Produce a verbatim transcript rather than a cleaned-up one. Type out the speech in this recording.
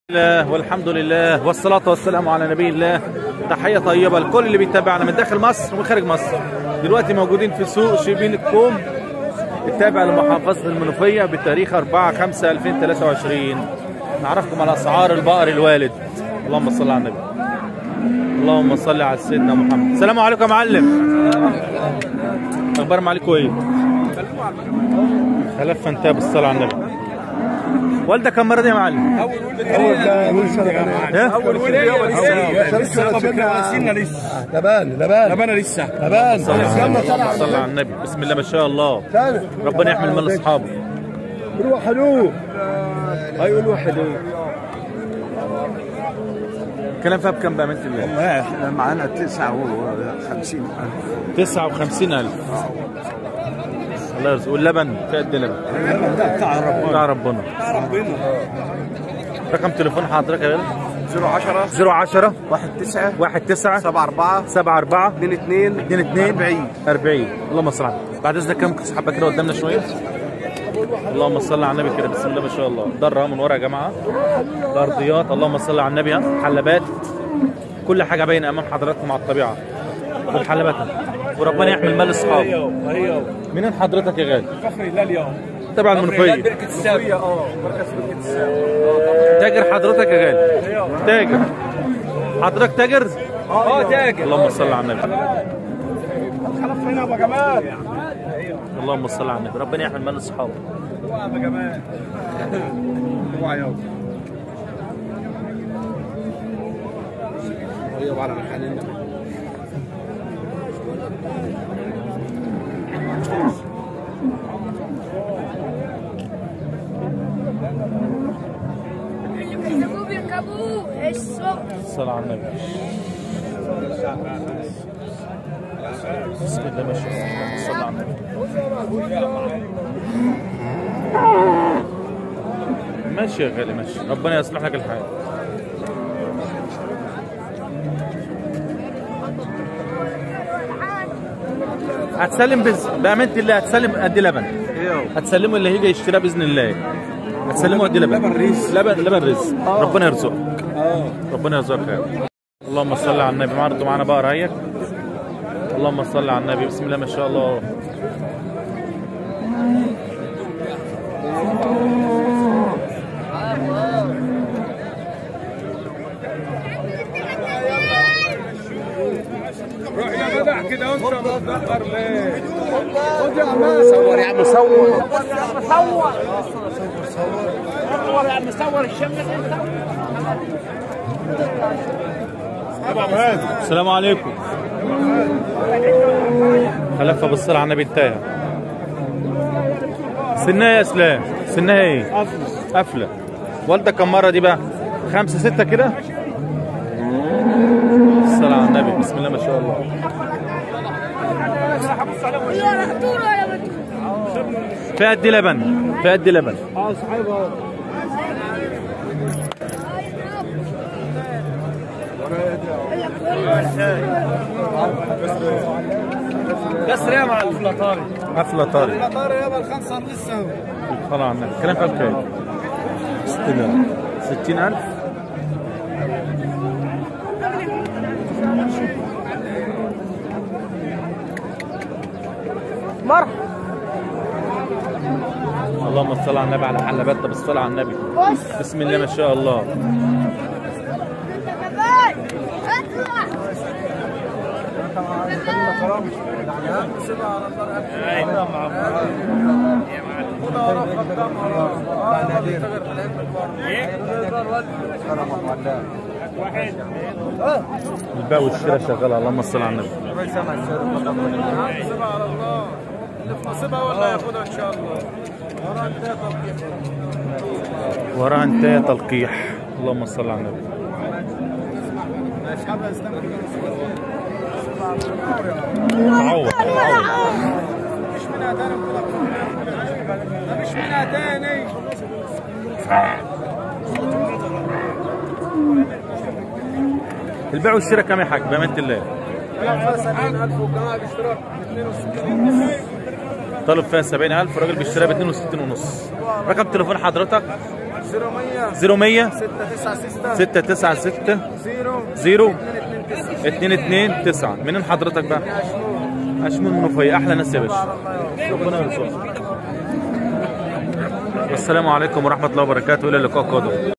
الله والحمد لله والصلاة والسلام على نبي الله. تحية طيبة لكل اللي بيتابعنا من داخل مصر ومن خارج مصر. دلوقتي موجودين في سوق شبين الكوم التابع لمحافظة المنوفية بتاريخ أربعة خمسة ألفين وثلاثة وعشرين. نعرفكم على أسعار البقر الوالد. اللهم صل على النبي. اللهم صل على سيدنا محمد. السلام عليكم يا معلم. أخبار معلكم إيه؟ خلف أنت بالصلاة على النبي. والدك كم مرة دي يا معلم؟ أول ولد أول سنة أول ولد لسه لبان لبان لبان لسه لبان. صلى على النبي. بسم الله ما شاء الله. ربنا يحمل مال أصحابه. روح حلو. أيوة روح حلو. الكلام فيها بكم بأمانة الله؟ والله احنا معانا تسعة وخمسين ألف. تسعة وخمسين ألف. الله يرزق. واللبن في قد اللبن؟ اللبن ده بتاع ربنا. بتاع ربنا. بتاع ربنا. رقم تليفون حضرتك يا غالي؟ صفر عشرة صفر عشرة واحد تسعة واحد تسعة سبعة أربعة سبعة أربعة اتنين اتنين اتنين اتنين أربعين أربعين. اللهم صل على النبي. بعد إذنك كم حبة كده قدامنا شوية؟ اللهم صل على النبي كده. بسم الله ما شاء الله. ضرة من ورا يا جماعة. الأرضيات. اللهم صل على النبي. حلبات. كل حاجة باينة أمام حضراتكم على الطبيعة. والحلبات. وربنا يحمل مال أصحابه. منين حضرتك يا غالي؟ فخر الله اليوم. تبع المنوفية. بركة السابية. اه مركز بركة السابية. تاجر حضرتك يا غالي؟ تاجر. حضرتك تاجر؟ اه تاجر. اللهم صل على النبي. خلف هنا يا ابو جمال. اللهم صل على النبي. ربنا يحمل مال اصحابه. اوعى يا ابو جمال. اوعى يابا. يابا على محلنا. بيركبوا بيركبوا الصبح. الصلاة على النبي. بسم الله ما شاء الله. الصلاة على النبي. ماشي يا غالي ماشي. ربنا يصلح لك الحال. هتسلم بز... بأمانة الله هتسلم قد لبن. هتسلمه اللي هيجي يشتريها بإذن الله. هتسلمه قد لبن. لبن رزق. لبن لبن رزق. ربنا يرزقك. ربنا يرزقك خير. اللهم صل على النبي. معرض معانا بقر اهيت. اللهم صل على النبي. بسم الله ما شاء الله. روح يا جدع كده وانت متأخر ليه؟ خد يا عم صور يا عم صور. صور صور يا عم صور الشمس. السلام عليكم. خلفها بالصلاة على النبي انتهى. سنها يا اسلام؟ سنها ايه؟ قفلة. قفلة. والدك كم مرة دي بقى؟ خمسة ستة كده؟ الصلاة على النبي. بسم الله ما شاء الله. في قد لبن؟ في قد لبن؟ اه صحيح. كسر يا معلم. قفله طاري. قفله طاري. قفله طاري يابا الخنصر لسه. الصلاة على النبي. الكلام فيها بكام؟ ستين ألف. ستين ألف. مرحبا. اللهم صل على النبي. على حلباتنا بالصلاة على النبي. بسم الله ما شاء الله. البيع والشراء شغالة. اللهم صل على النبي. نصيبها ولا ياخدها ان شاء الله. وراها انتهى تلقيح. اللهم صل على النبي. عوض مش منها تاني. مش منها تاني. البيع والشراء كم يا حاج بأمانة الله؟ سبعين ألف والجماعة بيشتروها ب اثنين وستين. طالب فيها سبعين ألف، الراجل بيشتريها ب اتنين وستين ونص. رقم تليفون حضرتك زيرو مية صفر مية ستة تسعة ستة ستة تسعة ستة زيرو زيرو اتنين اتنين اتنين تسعة. اتنين تسعة. منين حضرتك بقى؟ أشمون المنوفية، أحلى ناس يا باشا. ربنا يرزقك. والسلام عليكم ورحمة الله وبركاته، إلى اللقاء قادم.